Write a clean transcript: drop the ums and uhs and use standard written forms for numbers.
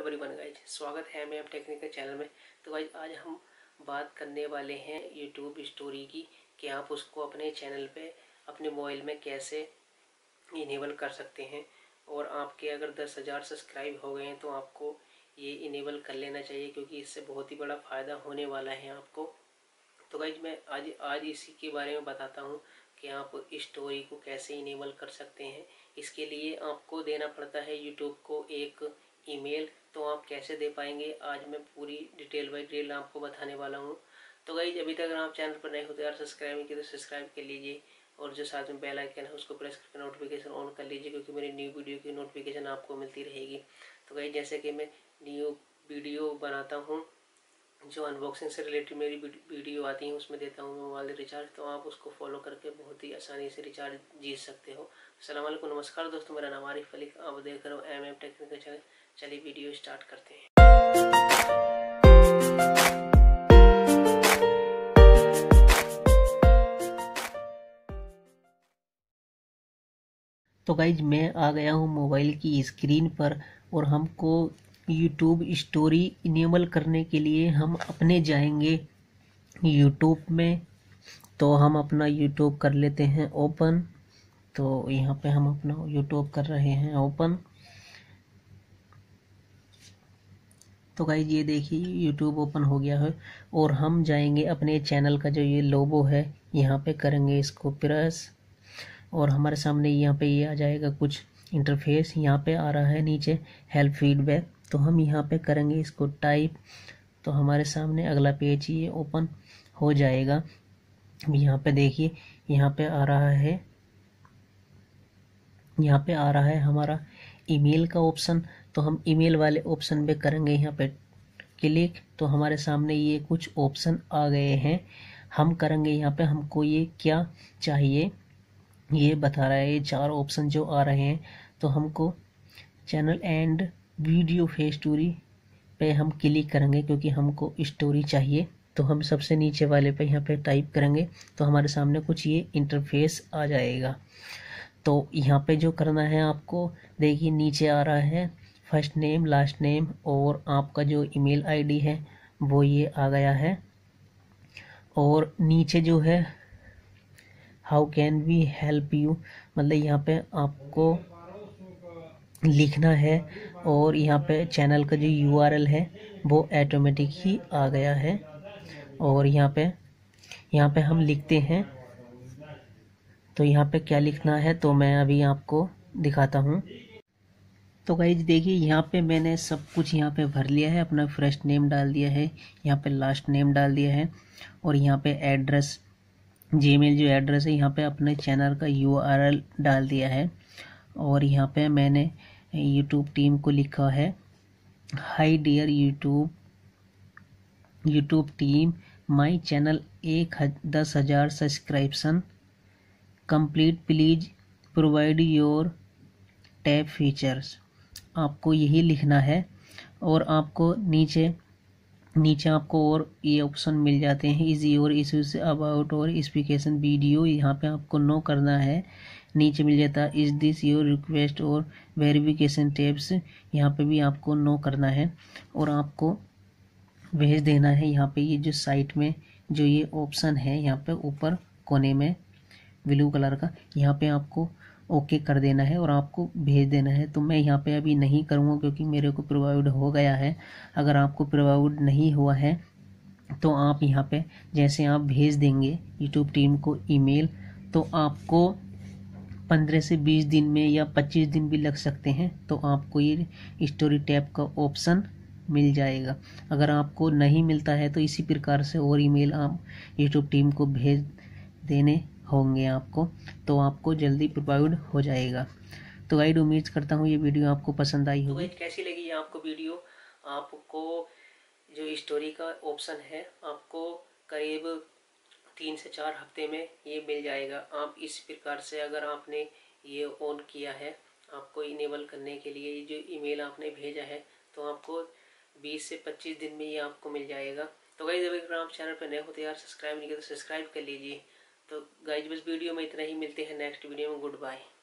Everyone guys, स्वागत है मैं टेक्निकल चैनल में। तो गाइज आज हम बात करने वाले हैं यूट्यूब स्टोरी की कि आप उसको अपने चैनल पे अपने मोबाइल में कैसे इनेबल कर सकते हैं। और आपके अगर 10,000 सब्सक्राइब हो गए हैं तो आपको ये इनेबल कर लेना चाहिए, क्योंकि इससे बहुत ही बड़ा फ़ायदा होने वाला है आपको। तो गाइज मैं आज इसी के बारे में बताता हूँ कि आप स्टोरी को कैसे इनेबल कर सकते हैं। इसके लिए आपको देना पड़ता है यूट्यूब को एक ईमेल। तो आप कैसे दे पाएंगे, आज मैं पूरी डिटेल बाय डिटेल आपको बताने वाला हूँ। तो गाइज अभी तक अगर आप चैनल पर नए हो तो यार सब्सक्राइब नहीं किया तो सब्सक्राइब कर लीजिए, और जो साथ में बेल आइकन है उसको प्रेस करके नोटिफिकेशन ऑन कर लीजिए, क्योंकि मेरी न्यू वीडियो की नोटिफिकेशन आपको मिलती रहेगी। तो गाइज जैसे कि मैं न्यू वीडियो बनाता हूँ, जो अनबॉक्सिंग से रिलेटेड मेरी वीडियो आती है उसमें देता हूँ मोबाइल रिचार्ज, तो आप उसको फॉलो करके बहुत ही आसानी से रिचार्ज जीत सकते हो। अस्सलाम वालेकुम, नमस्कार दोस्तों, मेरा नाम आरिफ अली, आप देख रहे हो एम टेक्निकल चैनल। चलिए वीडियो स्टार्ट करते हैं। तो गाइज मैं आ गया हूँ मोबाइल की स्क्रीन पर, और हमको यूट्यूब स्टोरी इनेबल करने के लिए हम अपने जाएंगे यूट्यूब में। तो हम अपना यूट्यूब कर लेते हैं ओपन। तो यहाँ पे हम अपना यूट्यूब कर रहे हैं ओपन। तो गाइज ये देखिए यूट्यूब ओपन हो गया है, और हम जाएंगे अपने चैनल का जो ये लोगो है यहाँ पे करेंगे इसको प्रेस, और हमारे सामने यहाँ पे ये आ जाएगा कुछ इंटरफेस। यहाँ पे आ रहा है नीचे हेल्प फीडबैक, तो हम यहाँ पे करेंगे इसको टाइप। तो हमारे सामने अगला पेज ये ओपन हो जाएगा। यहाँ पे देखिए यहाँ पे आ रहा है, यहाँ पे आ रहा है हमारा ईमेल का ऑप्शन। तो हम ईमेल वाले ऑप्शन पे करेंगे यहाँ पे क्लिक। तो हमारे सामने ये कुछ ऑप्शन आ गए हैं। हम करेंगे यहाँ पे हमको ये क्या चाहिए ये बता रहा है, ये 4 ऑप्शन जो आ रहे हैं। तो हमको channel and video face story पे हम क्लिक करेंगे, क्योंकि हमको स्टोरी चाहिए। तो हम सबसे नीचे वाले पे यहाँ पे टाइप करेंगे, तो हमारे सामने कुछ ये इंटरफेस आ जाएगा। तो यहाँ पे जो करना है आपको, देखिए नीचे आ रहा है फर्स्ट नेम लास्ट नेम, और आपका जो ईमेल आईडी है वो ये आ गया है। और नीचे जो है how can we help you, मतलब यहाँ पे आपको लिखना है। और यहाँ पे चैनल का जो यूआरएल है वो ऑटोमेटिक ही आ गया है। और यहाँ पे हम लिखते हैं। तो यहाँ पे क्या लिखना है तो मैं अभी आपको दिखाता हूँ। तो गाइज देखिए यहाँ पे मैंने सब कुछ यहाँ पे भर लिया है, अपना फर्स्ट नेम डाल दिया है, यहाँ पे लास्ट नेम डाल दिया है, और यहाँ पे एड्रेस जीमेल जो एड्रेस है यहाँ पे अपने चैनल का यूआरएल डाल दिया है। और यहाँ पे मैंने यूट्यूब टीम को लिखा है, hi dear YouTube team, my channel 10,000 subscription complete, please provide your tab features. आपको यही लिखना है। और आपको नीचे आपको और ये ऑप्शन मिल जाते हैं, इज योर इश्यूज अबाउट और स्पीकेशन वीडियो, यहाँ पे आपको नो करना है। नीचे मिल जाता है इज दिस योर रिक्वेस्ट और वेरिफिकेशन टेप्स, यहाँ पे भी आपको नो करना है, और आपको भेज देना है। यहाँ पे ये जो साइट में जो ये ऑप्शन है यहाँ पे ऊपर कोने में ब्लू कलर का, यहाँ पे आपको ओके कर देना है और आपको भेज देना है। तो मैं यहाँ पे अभी नहीं करूँगा, क्योंकि मेरे को प्रोवाइड हो गया है। अगर आपको प्रोवाइड नहीं हुआ है तो आप यहाँ पे जैसे आप भेज देंगे यूट्यूब टीम को ईमेल, तो आपको 15 से 20 दिन में या 25 दिन भी लग सकते हैं, तो आपको ये स्टोरी टैब का ऑप्शन मिल जाएगा। अगर आपको नहीं मिलता है तो इसी प्रकार से और ईमेल आप यूट्यूब टीम को भेज देने होंगे आपको, तो आपको जल्दी प्रोवाइड हो जाएगा। तो गाइड उम्मीद करता हूँ ये वीडियो आपको पसंद आई होगी। तो कैसी लगी आपको वीडियो? आपको जो स्टोरी का ऑप्शन है आपको करीब 3 से 4 हफ्ते में ये मिल जाएगा। आप इस प्रकार से अगर आपने ये ऑन किया है, आपको इनेबल करने के लिए ये जो ईमेल आपने भेजा है, तो आपको 20 से 25 दिन में ये आपको मिल जाएगा। तो गाइज अगर आप चैनल पर नए हो तो यार सब्सक्राइब नहीं किया तो सब्सक्राइब कर लीजिए। तो गाइज बस वीडियो में इतना ही, मिलते हैं नेक्स्ट वीडियो में। Good bye.